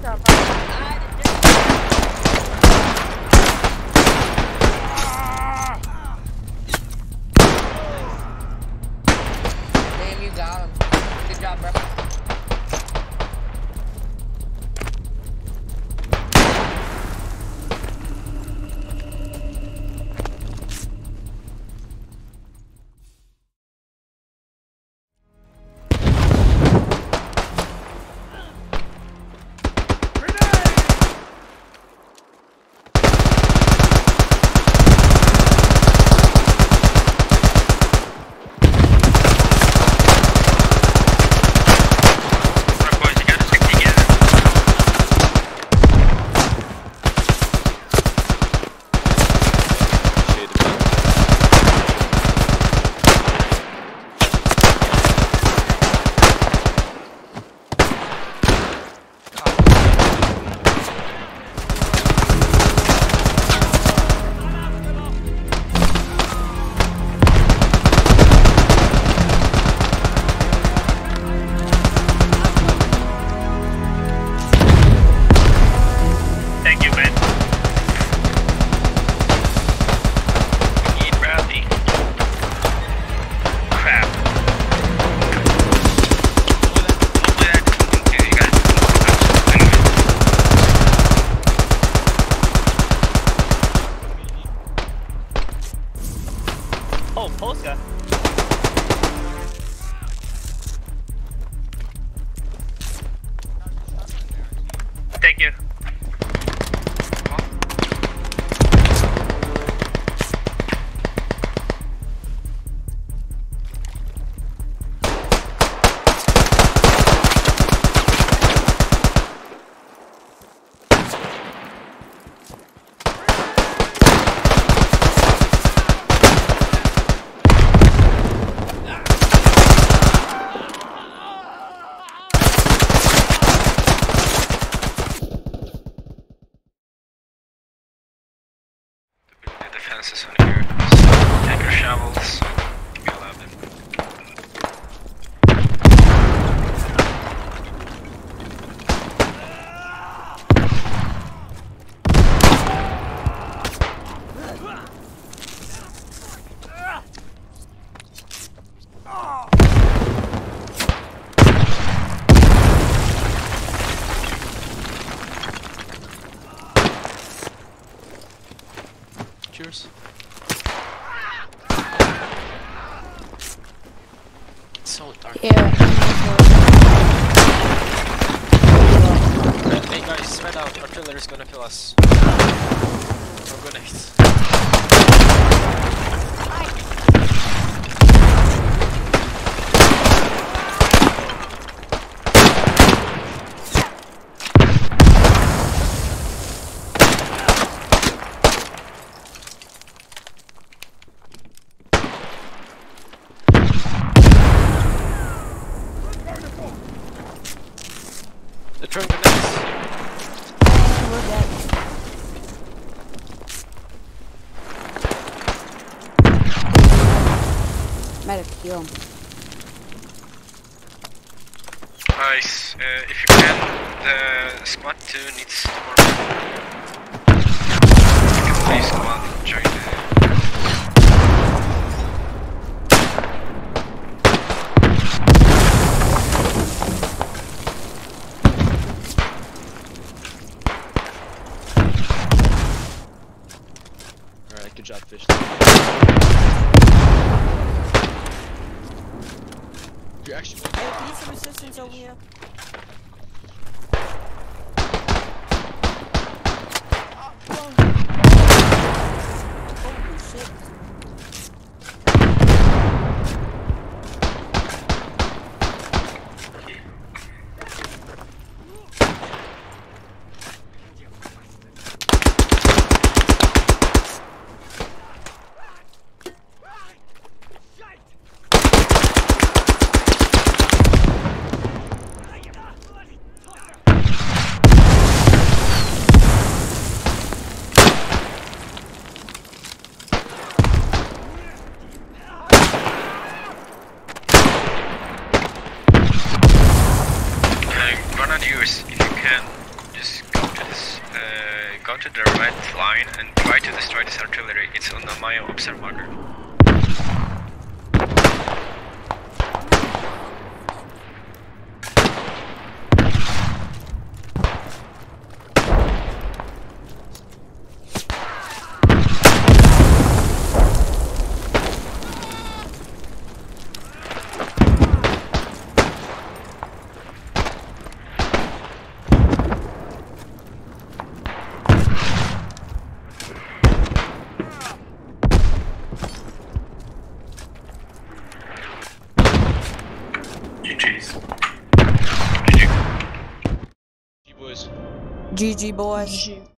Damn, you got him. Good job, bro. Oh, Polska. Thank you. Defenses on here. Take your shovels. Give me 11. Cheers. It's so dark. Yeah. Hey guys, spread out. Artillery's gonna kill us. Or grenades. The turn grenades. Might have killed him. Nice. If you can, the squad 2 needs more. You can please come on, join the. Alright, good job, Fish. You're actually going. Hey, can you some assistance over here? Holy shit. Run on yours if you can. go to the red line and try to destroy this artillery. It's on the Mayo observe marker. GG's. GG. G boys. GG boys.